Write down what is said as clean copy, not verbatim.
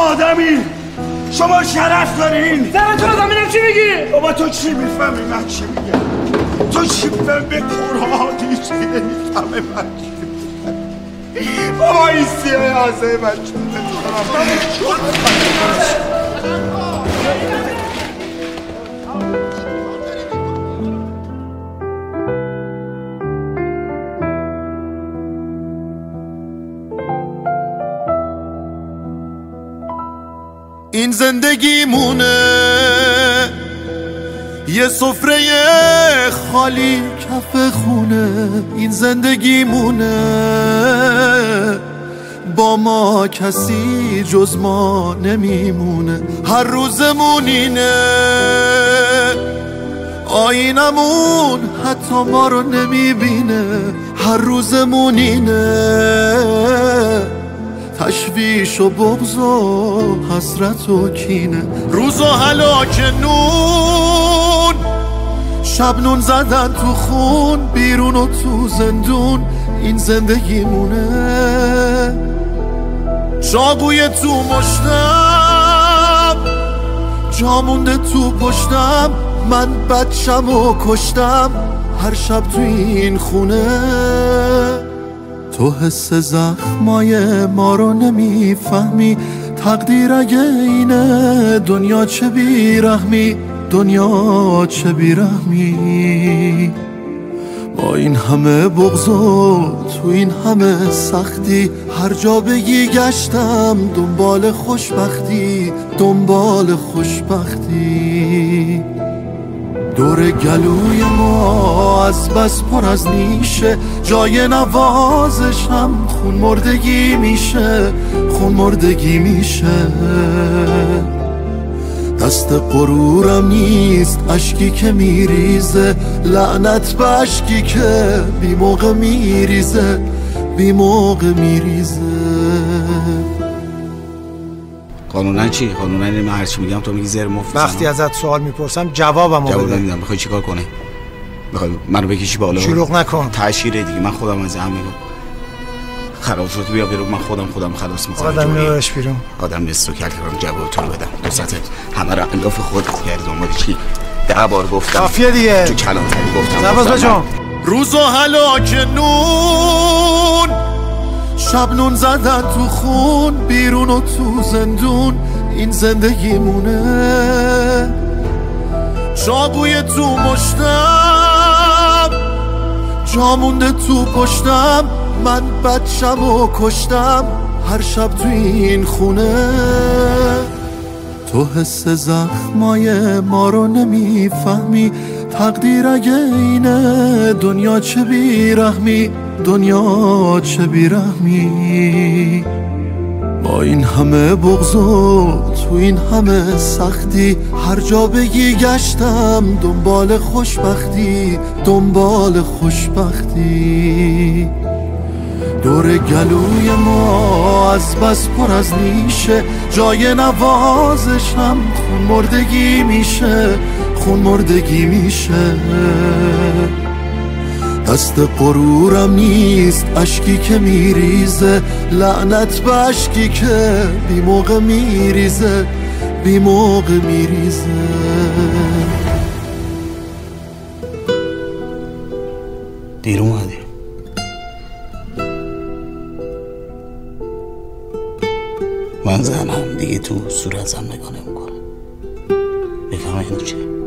آدمی، شما شرف دارین. زن تو زمینم چی میگی؟ بابا تو چی میفهمی من چی میگم؟ تو چی میفهمی؟ به قرآن هیچ نمیفهمه من چی میگم. بابا این سیاه آزه من چون این زندگیمونه یه سفره خالی کف خونه، این زندگیمونه با ما کسی جز ما نمیمونه. هر روزمون اینه آینمون حتی ما رو نمیبینه. هر روزمون اینه تشویش و بغض و حسرت و کینه. روز و هلاک نون، شب نون زدن تو خون، بیرون و تو زندون، این زندگیمونه. چاقوی تو مشتم، جا مونده تو پشتم، من بچم و کشتم هر شب تو این خونه. تو حس زخمای ما رو نمیفهمی، تقدیر اگه اینه دنیا چه بیرحمی، دنیا چه بیرحمی. با این همه بغض و تو این همه سختی، هر جا بگی گشتم دنبال خوشبختی، دنبال خوشبختی. دور گلوی ما از بس پر از نیشه، جای نوازش هم خون مردگی میشه، خون مردگی میشه. دست غرورم نیست اشکی که میریزه، لعنت به اشکی که بی موقع میریزه، بی موقع میریزه. قانونا چی؟ قانونا من هرچی میگم تو میگی زیر مفت. وقتی ازت سوال میپرسم جوابمو بده. جواب نمیدم. میخوای چیکار کنی؟ میخوای منو بکشی بالا؟ شلوغ نکن. تأشیره دیگه. من خودم از همین خراب شد بیا بیرون. من خودم خلاص میکنم. آدم میبرش بیرون. آدم مثل تو کردم جواب تو رو بدم. دوستت همه رو انداف خودت کردی. دنبال چی؟ 10 بار گفتم. کافیه دیگه. تو کلانتری گفتم. زباز بجام. روز و هلاک نون، شب نون زدن تو خون، بیرون و تو زندون، این زندگیمونه. چاقوی تو مشتم، جا مونده تو پشتم، من بچم و کشتم هر شب تو این خونه. تو حس زخمای ما رو نمیفهمی، تقدیر اگه اینه دنیا چه بیرحمی، دنیا چه بیرحمی. با این همه بغض و تو این همه سختی، هر جا بگی گشتم دنبال خوشبختی، دنبال خوشبختی. دور گلوی ما از بس پر از نیشه، جای نوازش هم خون مردگی میشه، خون مردگی میشه. دست غرورم نیست اشکی که میریزه، لعنت به اشکی که بی موقع میریزه، بی موقع میریزه. دیر اومدی. من زنم دیگه تو صورتم نگاه نمیکنه. بفهم اینو چه؟